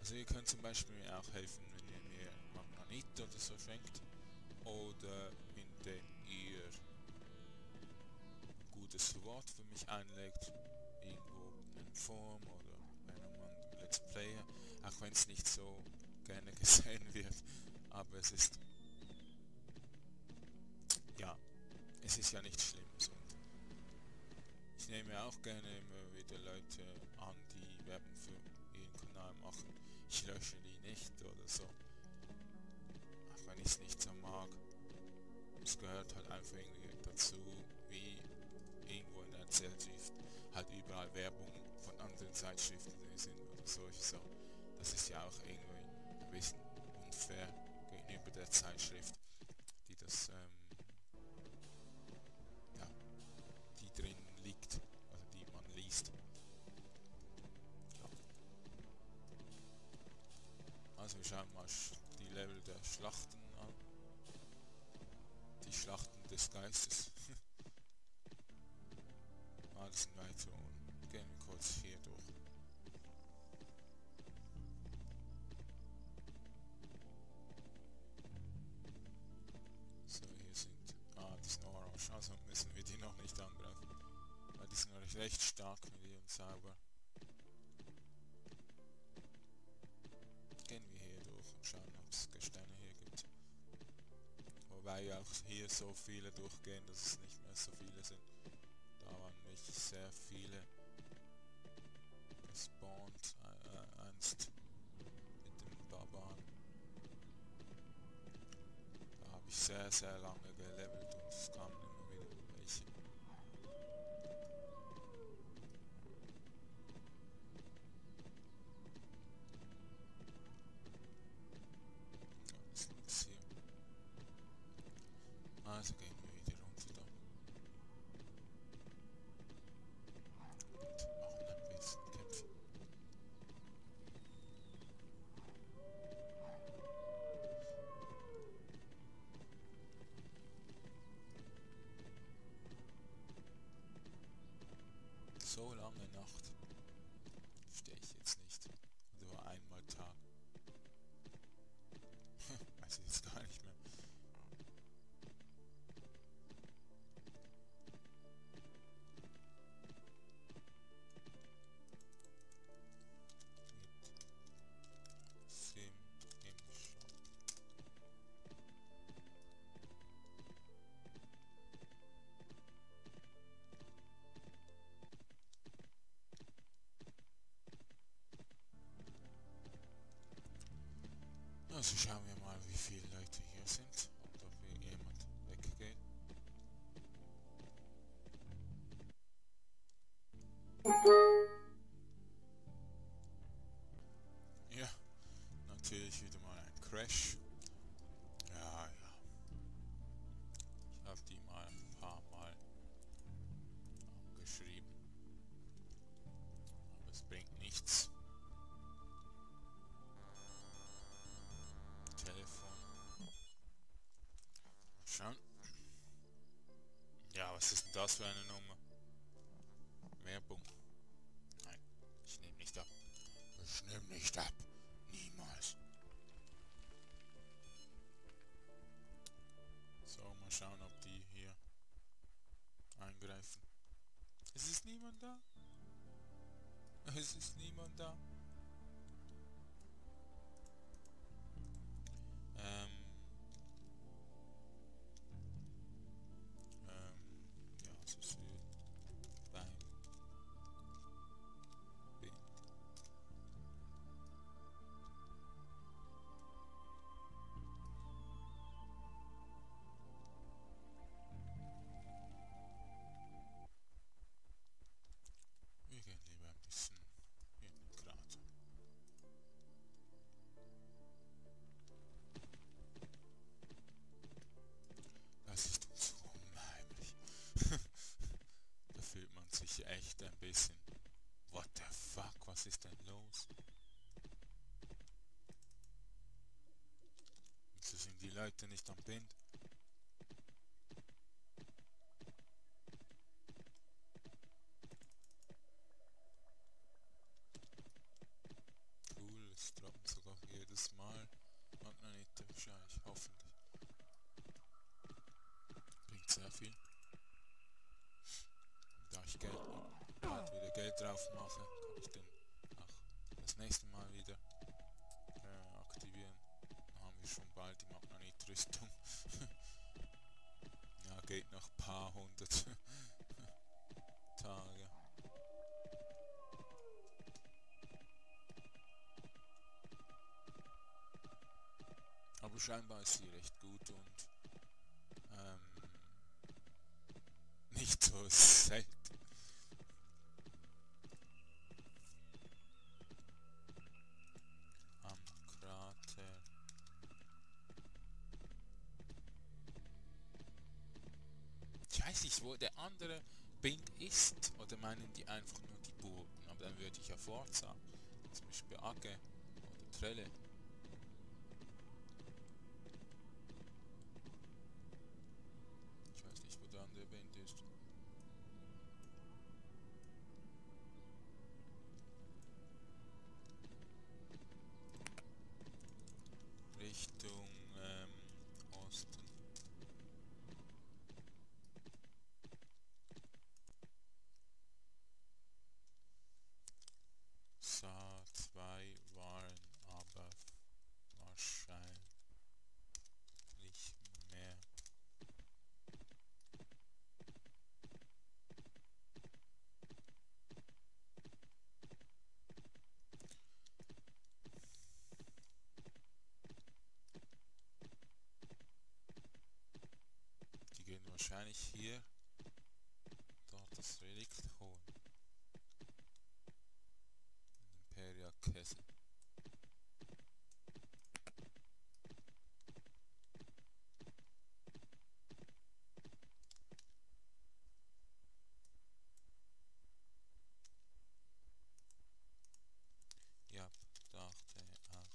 Also ihr könnt zum Beispiel mir auch helfen, wenn ihr mir Magnet oder so schenkt. Oder indem ihr ein gutes Wort für mich einlegt. Irgendwo in einem Forum oder bei einem Let's Player. Auch wenn es nicht so gerne gesehen wird. Aber es ist... Ja, es ist ja nichts Schlimmes. Und ich nehme auch gerne immer wieder Leute an, die Werbung für ihren Kanal machen. Ich lösche die nicht oder so. Auch wenn ich es nicht so mag. Es gehört halt einfach irgendwie dazu, wie irgendwo in der Zeitschrift halt überall Werbung von anderen Zeitschriften sind oder solche so. Das ist ja auch irgendwie ein bisschen unfair gegenüber der Zeitschrift, die das ja, die drin liegt, also die man liest. Ja. Also wir schauen mal die Level der Schlachten an. Die Schlachten des Geistes. Das sind weiter und gehen wir kurz hier durch. So, hier sind... die sind orange, also müssen wir die noch nicht angreifen. Weil die sind recht stark mit ihren Zauber. Gehen wir hier durch und schauen, ob es Gesteine hier gibt. Wobei auch hier so viele durchgehen, dass es nicht mehr so viele sind. Da waren nicht sehr viele gespawnt, einst mit dem Barbaren. Da habe ich sehr, sehr lange gelevelt und es kamen immer wieder welche. Ja, ist nichts hier. Also gehen wir wieder runter da. Und machen ein bisschen Kämpfe. So lange Nacht verstehe ich jetzt nicht. Oder war einmal Tag. Weiß ich jetzt gar nicht mehr. Mit Sim im Shop. Also schauen wir mal, wie viele Leute hier sind und ob hier jemand weggeht. Ja, natürlich wieder mal ein Crash. Ja, ja. Ich habe die mal ein paar Mal angeschrieben. Aber es bringt nichts. Telefon. Schauen. Ja, was ist denn das für eine Nummer? Werbung. Nein, ich nehme nicht ab. Ich nehme nicht ab. Niemals. So, mal schauen, ob die hier eingreifen. Es ist niemand da. Es ist niemand da. Ja, so ist beim Bild. Wir gehen lieber ein bisschen in den Krater. Das ist uns unheimlich. Da fühlt man sich echt ein bisschen. What the fuck, was ist denn los? Wieso sind die Leute nicht am Bind? Cool, es droppt jedes Mal Magnetite wahrscheinlich, hoffentlich. Bringt sehr viel. Da ich bald wieder Geld drauf mache, kann ich den auch das nächste Mal wieder aktivieren. Dann haben wir schon bald die Magnetrüstung. Ja, geht noch ein paar hundert Tage. Aber scheinbar ist sie recht gut und nicht so selten. Am Krater. Ich weiß nicht, wo der andere Bind ist, oder meinen die einfach nur die Burgen? Aber dann würde ich ja fortsagen. Zum Beispiel Agge oder Trelle. Ich weiß nicht, wo der andere Bind ist. Richtung Osten. Sa 2 waren aber wahrscheinlich mehr. Die gehen wahrscheinlich hier dort das Relikt holen. Imperia Kessel. Ja, dachte auch.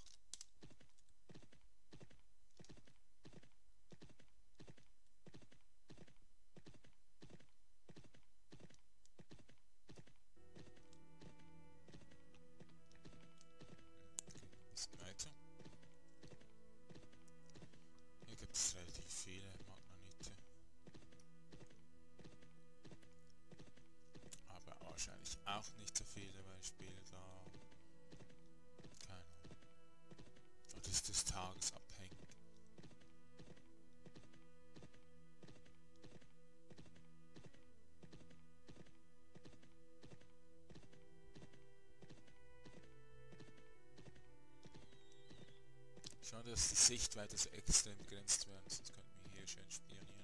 Geht ein bisschen weiter. Hier gibt es relativ viele Magnetite. Aber wahrscheinlich auch nicht so viele, weil ich spiele da. Keine Ahnung. Und das ist des Tages abhängig. Schade, dass die Sichtweite so extrem begrenzt werden, sonst könnten wir hier schön spionieren.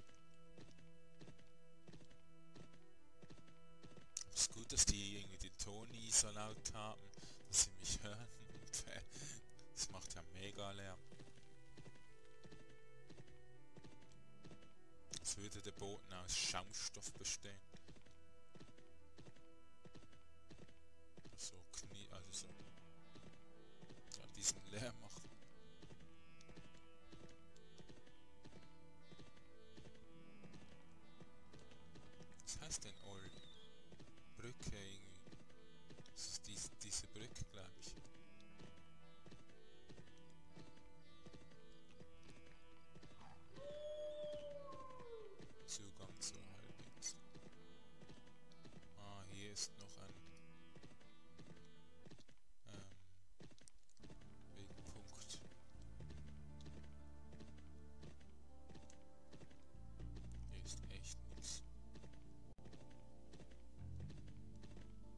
Es ist gut, dass die irgendwie den Ton nie so laut haben, dass sie mich hören. Das macht ja mega Lärm. Als würde der Boden aus Schaumstoff bestehen. So also so. Ja, diesen Lärm machen. Was heißt denn Old? Brücke irgendwie. Das ist diese Brücke, glaube ich. Zugang zur Halbinsel. Ah, hier ist noch ein Wegpunkt. Hier ist echt nichts.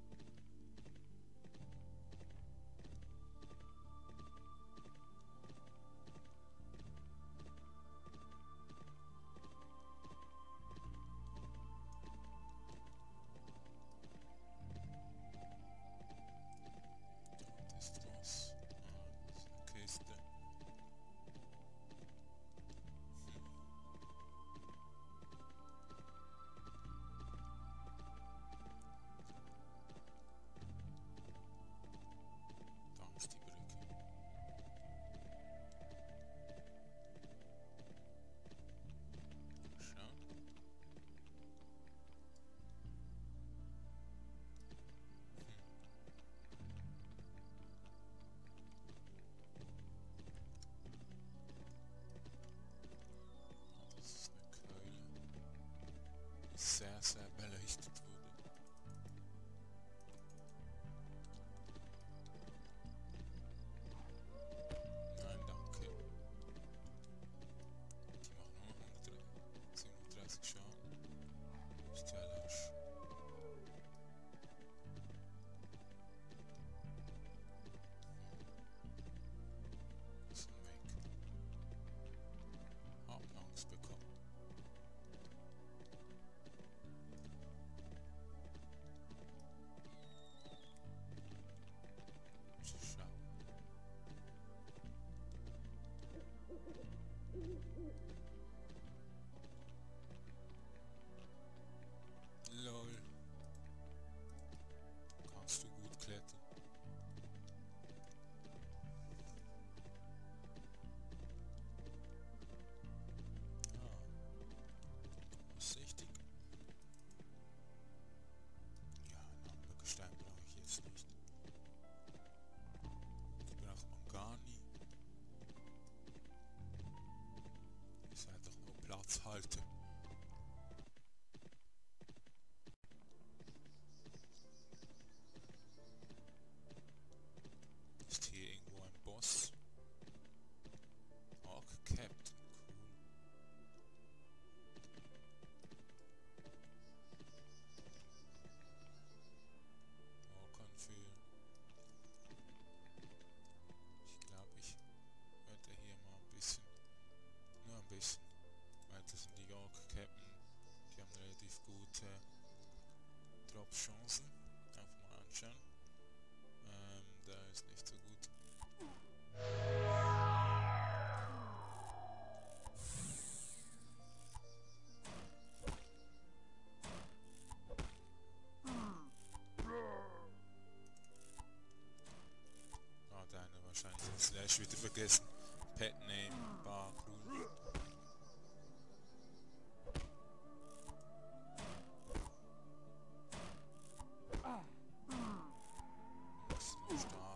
Slash wieder vergessen. Pet Name, Barcroom. Das ist noch stark.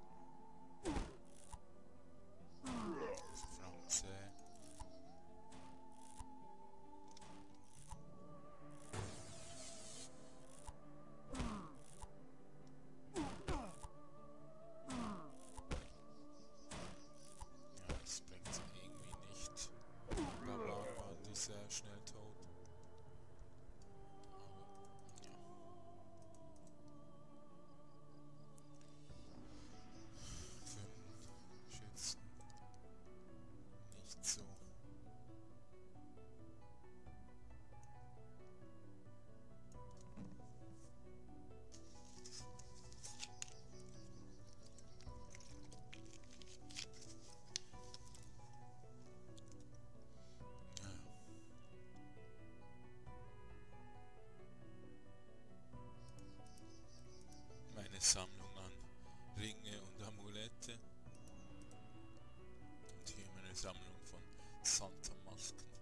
Franze. Das bringt irgendwie nicht. Barbar war sehr schnell tot. Aber ja. Für einen Schützen nicht so. Meine Sammlung an Ringe und Amulette. Und hier meine Sammlung von Santa Masken.